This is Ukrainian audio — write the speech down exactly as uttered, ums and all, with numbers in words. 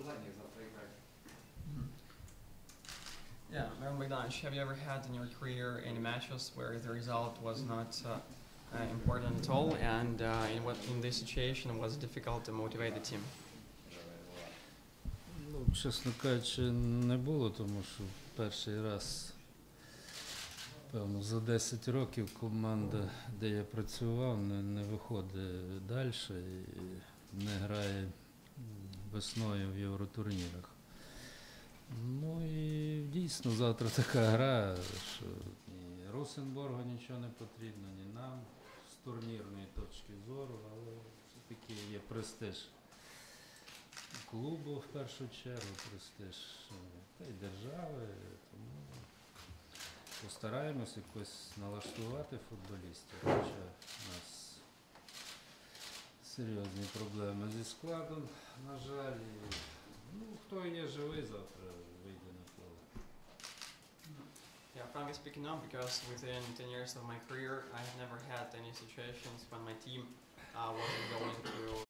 желание завтра играть. Yeah, Miron Bogdanovich, have you ever had in your career any matches where the result was not uh, uh, important at all, and uh, in what in this situation it was difficult to motivate the team? Ну, чесно кажучи, не було, тому що перший раз, певно, за десять років команда, де я працював, не, не виходить далі і не грає весною в євротурнірах. Ну і дійсно завтра така гра, що ні Росенборгу нічого не потрібно, ні нам з турнірної точки зору, але все-таки є престиж клубу в першу чергу, престиж та й держави, тому постараємось якось налаштувати футболістів, хоча у нас серйозні проблеми зі складом, на жаль. І, ну, хто є живий, завтра вийде на поле. Yeah, frankly speaking now, because within ten years of my career, I have never had any situations when my team uh, wasn't going to